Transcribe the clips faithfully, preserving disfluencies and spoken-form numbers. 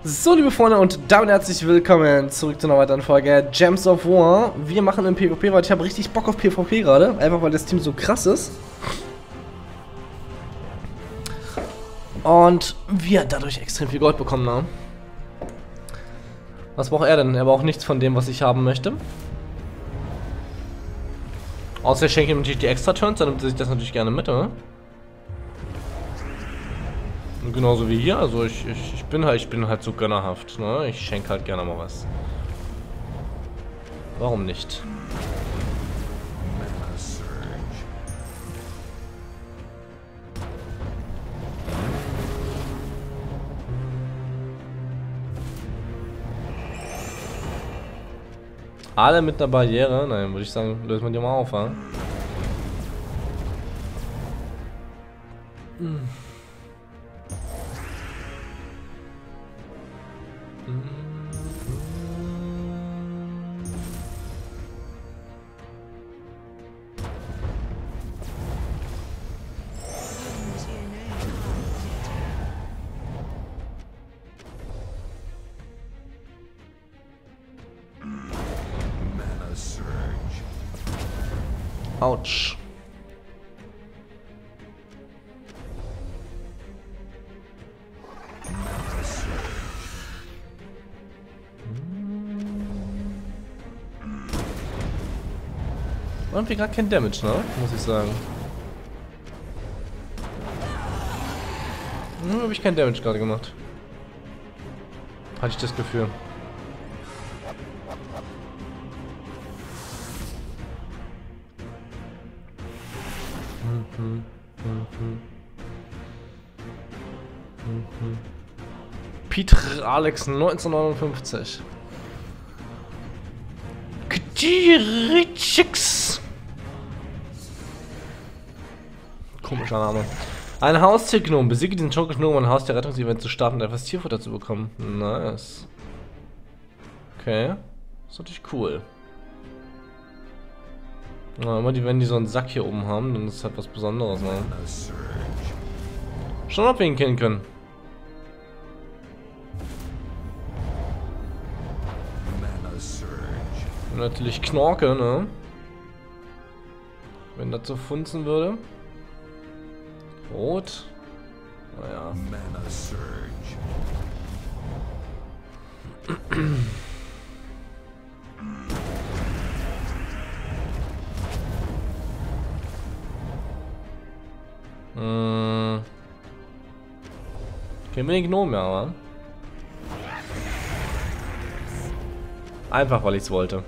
So, liebe Freunde, und damit herzlich willkommen zurück zu einer weiteren Folge Gems of War. Wir machen im PvP, weil ich habe richtig Bock auf PvP gerade, einfach weil das Team so krass ist. Und wir dadurch extrem viel Gold bekommen haben. Was braucht er denn? Er braucht nichts von dem, was ich haben möchte. Außer ich schenke ihm natürlich die Extra-Turns, dann nimmt er sich das natürlich gerne mit, oder? Genauso wie hier, also ich, ich, ich bin halt ich bin halt so gönnerhaft, ne? Ich schenke halt gerne mal was. Warum nicht? Alle mit einer Barriere? Nein, würde ich sagen, lösen wir die mal auf, ja? Hm. Autsch. Irgendwie gerade kein Damage, ne? Muss ich sagen. Hm, habe ich kein Damage gerade gemacht. Hatte ich das Gefühl. Mhm. Mhm. Mhm. Peter Alex neunzehnhundertneunundfünfzig. Ktirixix. Komischer Name. Ein Haustiergnom. Besiege diesen Schurken-Gnom, um ein Haustierrettungsevent zu starten und etwas Tierfutter zu bekommen. Nice. Okay. Das ist natürlich cool. Ja, immer die, wenn die so einen Sack hier oben haben, dann ist es halt was Besonderes, ne? Schon, ob wir ihn kennen können. Und natürlich Knorke, ne? Wenn das so funzen würde. Rot. Naja. Hm. Kennen wir den Gnom, ja, aber. Einfach, weil ich es wollte.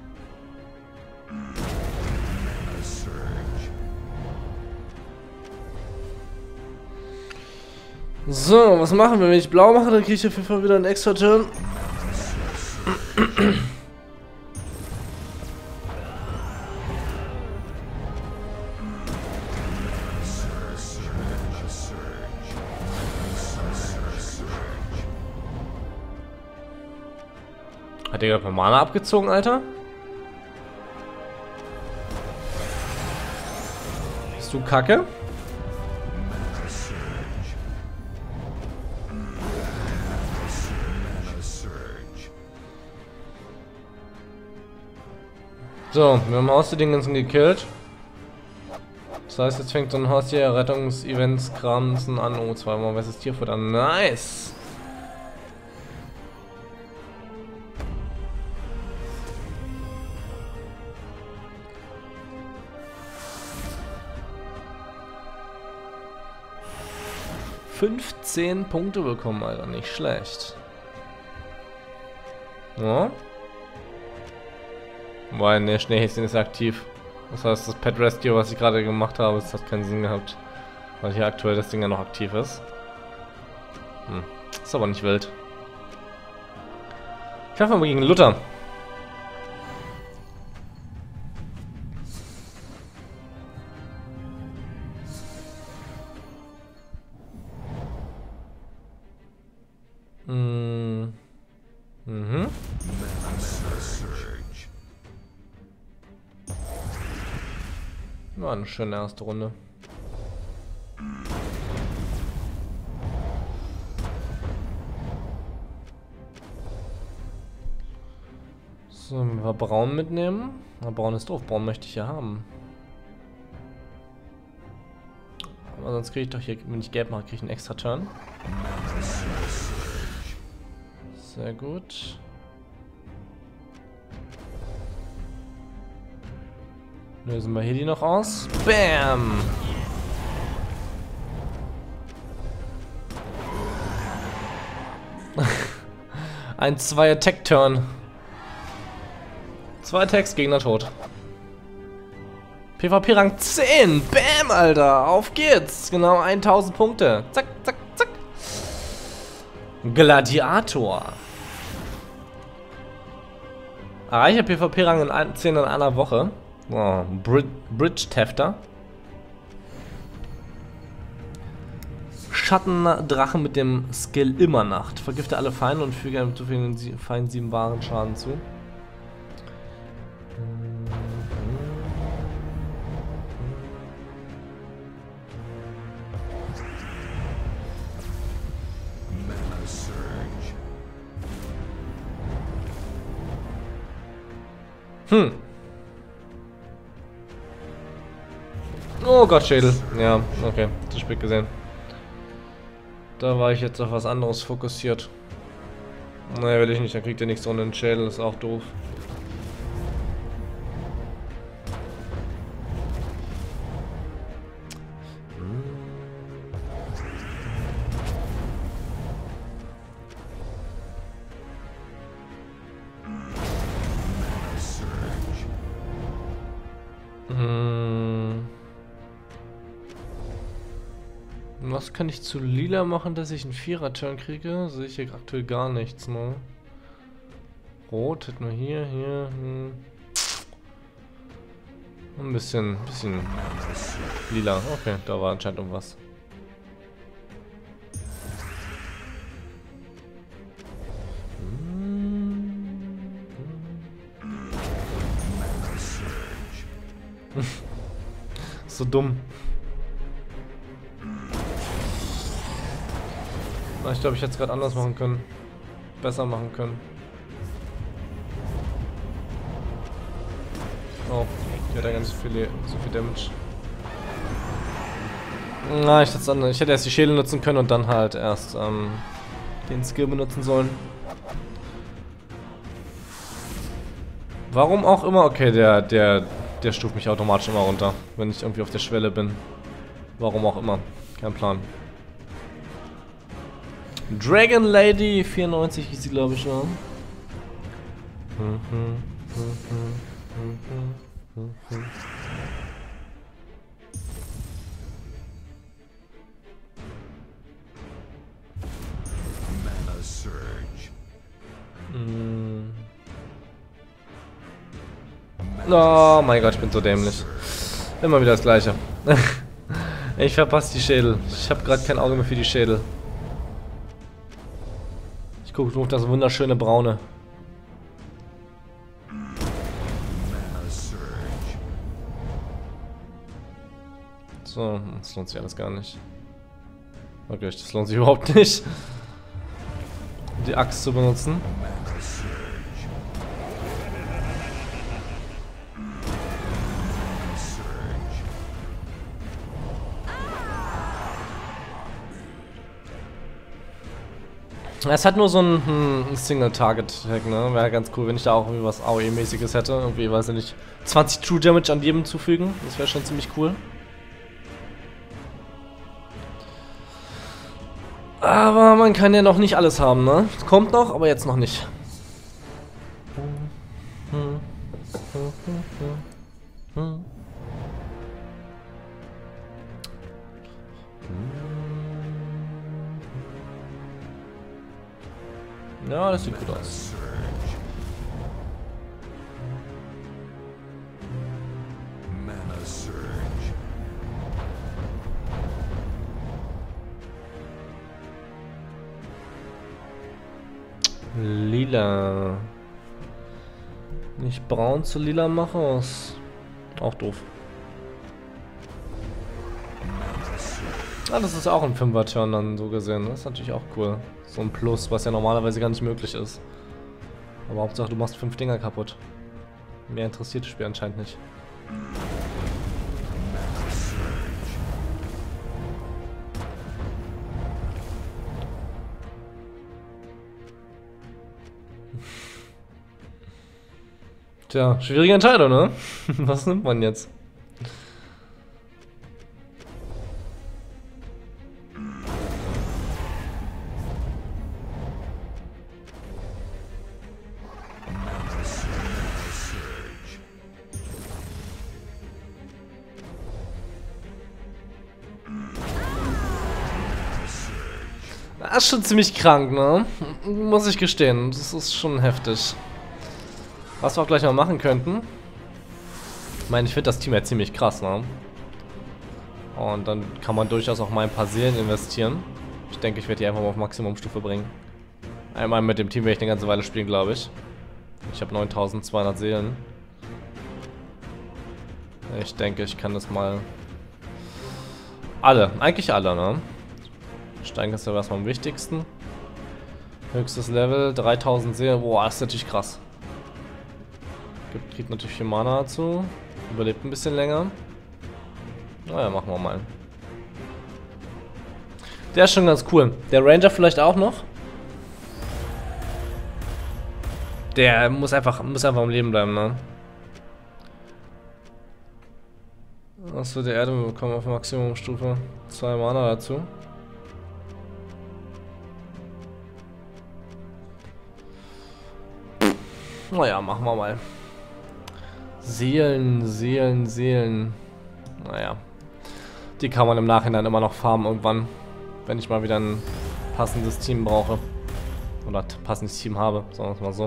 So, was machen wir? Wenn ich blau mache, dann kriege ich auf jeden Fall wieder einen extra Turn. Hat der gerade Mana abgezogen, Alter? Bist du Kacke? So, wir haben Haustier den ganzen gekillt. Das heißt, jetzt fängt so ein Haustier Rettungs-Events Kramsen an. Oh, zweimal weißes Tierfutter. Nice! fünfzehn Punkte bekommen, Alter. Nicht schlecht. Ja. Weil ne, Schneehäschen ist aktiv. Das heißt, das Pet Rescue, was ich gerade gemacht habe, das hat keinen Sinn gehabt. Weil hier aktuell das Ding ja noch aktiv ist. Hm. Ist aber nicht wild. Ich kämpfe mal gegen Luther. Hm. Mhm. War eine schöne erste Runde. So, wenn wir braun mitnehmen. Na, braun ist doof, braun möchte ich ja haben. Aber sonst kriege ich doch hier, wenn ich gelb mache, kriege ich einen extra Turn. Sehr gut. Lösen wir hier die noch aus. Bam! Ein zwei Attack Turn. Zwei Attacks, Gegner tot. PvP Rang zehn. Bam, Alter. Auf geht's. Genau tausend Punkte. Zack, zack, zack. Gladiator. Erreiche PvP Rang in zehn in einer Woche. Oh, Brid Bridge Tefter. Schattendrache mit dem Skill Immernacht. Vergifte alle Feinde und füge einem zu vielen Feinden sieben wahren Schaden zu. Hm. Oh Gott, Schädel. Ja, okay. Zu spät gesehen. Da war ich jetzt auf was anderes fokussiert. Naja, will ich nicht. Dann kriegt ihr nichts ohne den Schädel. Ist auch doof. Hm. Was kann ich zu lila machen, dass ich einen Vierer-Turn kriege? Sehe ich hier aktuell gar nichts, ne? Rot hätten wir hier, hier, hm. Ein bisschen, bisschen lila. Okay, da war anscheinend irgendwas. So dumm. Na, ich glaube, ich hätte es gerade anders machen können. Besser machen können. Oh, die hat ja ganz viele, so viel Damage. Na, ich hätte, ich hätte erst die Schädel nutzen können und dann halt erst ähm, den Skill benutzen sollen. Warum auch immer, okay, der, der, der stuft mich automatisch immer runter, wenn ich irgendwie auf der Schwelle bin. Warum auch immer, kein Plan. Dragon Lady vierundneunzig ist sie, glaube ich, ne? Mana Surge. Mm. Oh mein Gott, ich bin so dämlich. Immer wieder das Gleiche. Ich verpasse die Schädel. Ich habe gerade kein Auge mehr für die Schädel. Ich gucke nur auf das wunderschöne Braune. So, das lohnt sich alles gar nicht. Okay, das lohnt sich überhaupt nicht, die Axt zu benutzen. Es hat nur so ein, hm, ein Single-Target-Tag, ne? Wäre ganz cool, wenn ich da auch irgendwie was A O E-mäßiges hätte. Irgendwie, weiß ich nicht, zwanzig True Damage an jedem zufügen. Das wäre schon ziemlich cool. Aber man kann ja noch nicht alles haben, ne? Kommt noch, aber jetzt noch nicht. Ja, das sieht gut aus. Mana Surge. Lila. Nicht braun zu lila machen, ist auch doof. Ah, das ist auch ein Fünfer-Turn dann so gesehen. Das ist natürlich auch cool. So ein Plus, was ja normalerweise gar nicht möglich ist. Aber Hauptsache du machst fünf Dinger kaputt. Mehr interessiert das Spiel anscheinend nicht. Tja, schwierige Entscheidung, ne? Was nimmt man jetzt? Das ist schon ziemlich krank, ne? Muss ich gestehen. Das ist schon heftig. Was wir auch gleich mal machen könnten. Ich meine, ich finde das Team ja ziemlich krass, ne? Und dann kann man durchaus auch mal ein paar Seelen investieren. Ich denke, ich werde die einfach mal auf Maximumstufe bringen. Einmal mit dem Team werde ich eine ganze Weile spielen, glaube ich. Ich habe neuntausendzweihundert Seelen. Ich denke, ich kann das mal... Alle, eigentlich alle, ne? Steigen ist ja erstmal am wichtigsten. Höchstes Level, dreitausend Seelen. Boah, das ist natürlich krass. Gibt, kriegt natürlich viel Mana dazu. Überlebt ein bisschen länger. Naja, machen wir mal. Der ist schon ganz cool. Der Ranger vielleicht auch noch. Der muss einfach, muss einfach am Leben bleiben, ne? Achso, der Erde, wir bekommen auf Maximumstufe zwei Mana dazu. Naja, machen wir mal. Seelen, Seelen, Seelen. Naja. Die kann man im Nachhinein immer noch farmen irgendwann. Wenn ich mal wieder ein passendes Team brauche. Oder ein passendes Team habe, sagen wir es mal so.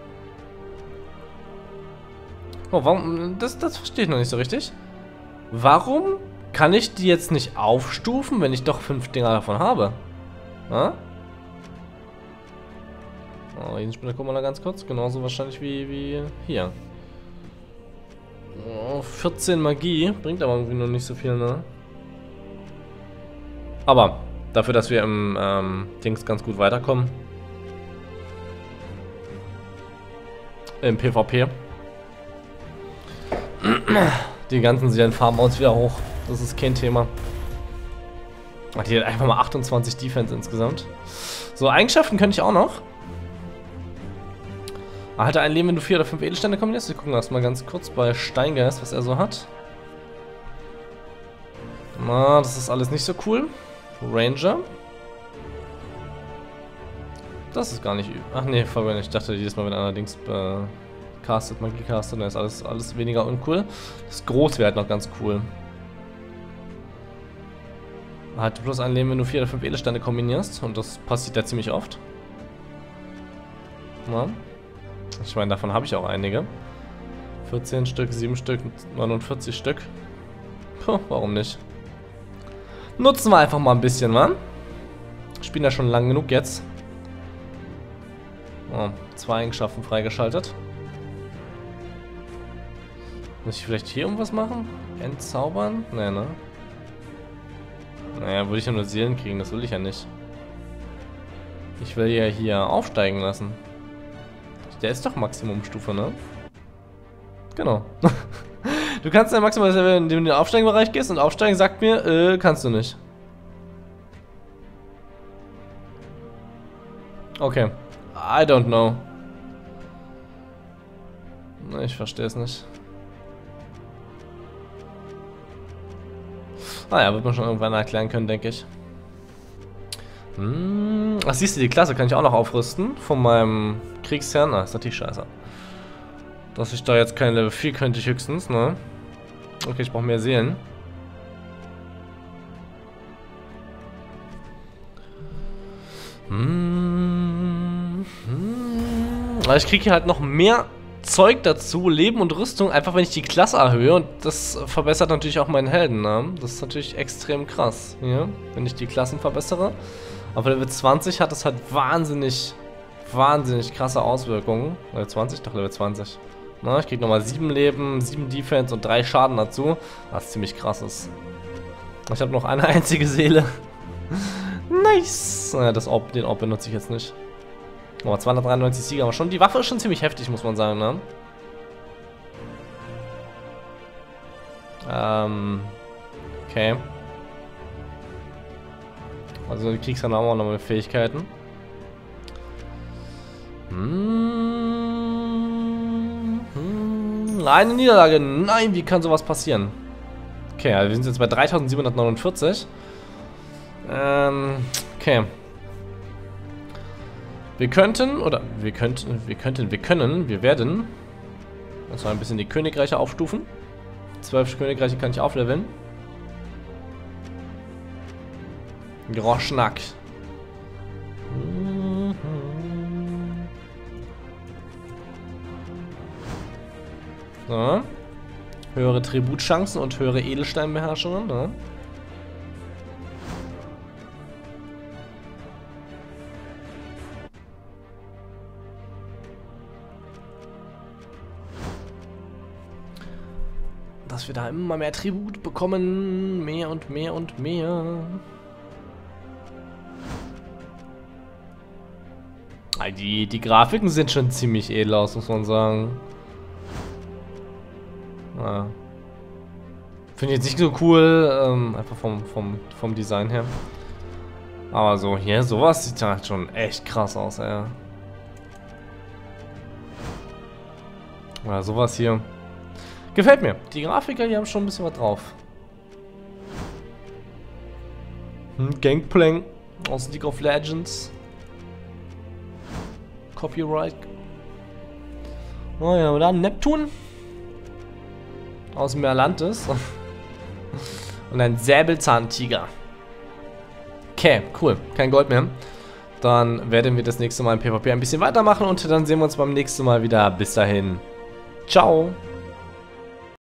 Oh, warum? Das, das verstehe ich noch nicht so richtig. Warum kann ich die jetzt nicht aufstufen, wenn ich doch fünf Dinger davon habe? Ha? Oh, jeden Spieler gucken wir da ganz kurz. Genauso wahrscheinlich wie, wie hier. Oh, vierzehn Magie. Bringt aber irgendwie noch nicht so viel, ne? Aber dafür, dass wir im ähm, Dings ganz gut weiterkommen. Im PvP. Die ganzen Serien farmen uns wieder hoch. Das ist kein Thema. Ach, die hat einfach mal achtundzwanzig Defense insgesamt. So, Eigenschaften könnte ich auch noch. Erhalte ein Leben, wenn du vier oder fünf Edelsteine kombinierst. Wir gucken erstmal ganz kurz bei Steingeist, was er so hat. Na, das ist alles nicht so cool. Ranger. Das ist gar nicht übel. Ach nee, voll wenn ich dachte, jedes Mal, wenn einer Dings äh, castet, Magie castet, dann ist alles, alles weniger uncool. Das Groß wäre halt noch ganz cool. Erhalte bloß ein Leben, wenn du vier oder fünf Edelsteine kombinierst. Und das passiert ja ziemlich oft. Na. Ich meine, davon habe ich auch einige. vierzehn Stück, sieben Stück, neunundvierzig Stück. Puh, warum nicht? Nutzen wir einfach mal ein bisschen, wa? Spielen ja schon lang genug jetzt. Oh, zwei Eigenschaften freigeschaltet. Muss ich vielleicht hier irgendwas machen? Entzaubern? Nee, ne? Naja, würde ich ja nur Seelen kriegen, das will ich ja nicht. Ich will ja hier aufsteigen lassen. Der ist doch Maximumstufe, ne? Genau. Du kannst ja maximal, wenn du in den Aufsteigenbereich gehst und aufsteigen sagt mir, äh, kannst du nicht. Okay. I don't know. Ich verstehe es nicht. Naja, wird man schon irgendwann erklären können, denke ich. Hm, ach, siehst du, die Klasse kann ich auch noch aufrüsten von meinem Kriegsherrn. Ah, ist natürlich scheiße. Dass ich da jetzt kein Level vier könnte ich höchstens, ne? Okay, ich brauche mehr Seelen. Hm, hm. Aber ich kriege hier halt noch mehr Zeug dazu, Leben und Rüstung, einfach wenn ich die Klasse erhöhe. Und das verbessert natürlich auch meinen Helden, ne? Das ist natürlich extrem krass, ja? Wenn ich die Klassen verbessere. Aber Level zwanzig hat das halt wahnsinnig, wahnsinnig krasse Auswirkungen. Level zwanzig? Doch, Level zwanzig. Na, ich krieg nochmal sieben Leben, sieben Defense und drei Schaden dazu. Was ziemlich krass ist. Ich habe noch eine einzige Seele. Nice! Naja, das Orb, den Orb benutze ich jetzt nicht. Oh, zweihundertdreiundneunzig Sieger, aber schon die Waffe ist schon ziemlich heftig, muss man sagen, ne? Ähm, okay. Also du kriegst dann auch noch mal Fähigkeiten. Hm, hm, eine Niederlage. Nein, wie kann sowas passieren? Okay, also wir sind jetzt bei dreitausendsiebenhundertneunundvierzig. Ähm, okay. Wir könnten, oder wir könnten, wir könnten, wir können, wir werden uns mal ein bisschen die Königreiche aufstufen. Zwölf Königreiche kann ich aufleveln. Groschnack. So. Höhere Tributchancen und höhere Edelsteinbeherrschungen, ne? Dass wir da immer mehr Tribut bekommen. Mehr und mehr und mehr. Die, die Grafiken sind schon ziemlich edel aus, muss man sagen. Ja. Finde ich jetzt nicht so cool, ähm, einfach vom, vom, vom Design her. Aber so hier, sowas sieht halt schon echt krass aus, ey. Oder sowas hier. Gefällt mir. Die Grafiker, die haben schon ein bisschen was drauf. Hm, Gangplank aus League of Legends. Copyright. Oh ja, und dann Neptun. Aus Merlantis. Und ein Säbelzahntiger. Okay, cool. Kein Gold mehr. Dann werden wir das nächste Mal im PvP ein bisschen weitermachen und dann sehen wir uns beim nächsten Mal wieder. Bis dahin. Ciao.